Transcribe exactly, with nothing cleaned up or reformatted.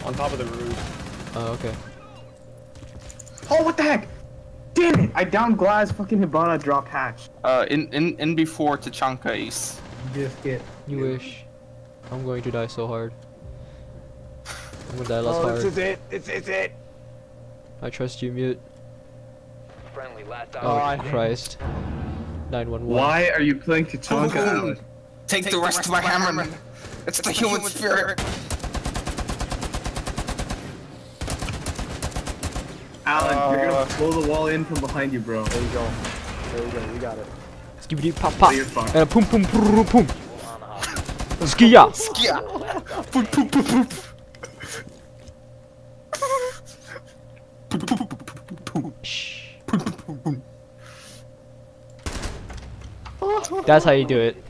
On top of the roof. Oh, okay. Oh, what the heck? Damn it! I downed glass, fucking Hibana dropped hatch. Uh, in in in before to Chanka Ace. Just get. You wish. I'm going to die so hard. I'm gonna die less Oh, hard. this is it. This is it. I trust you, mute. Friendly, last Oh, operator. Christ. nine one one. Why are you playing Tachanka, Alan? Take, Take the rest of my hammer. It's the human spirit. Alan, Uh, you're gonna blow the wall in from behind you, bro. There you go. There you go. You got it. Skibidi pop pop. You're fine. And pum pum pum pum. On the hop. Skia. Skia. Poop poop poop poop. That's how you do it.